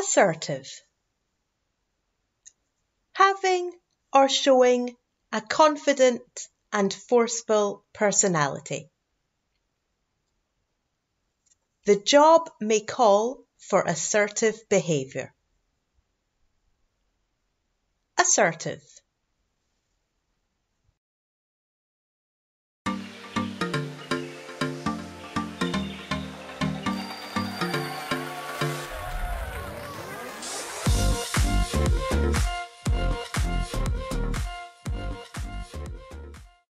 Assertive. Having or showing a confident and forceful personality. The job may call for assertive behaviour. Assertive.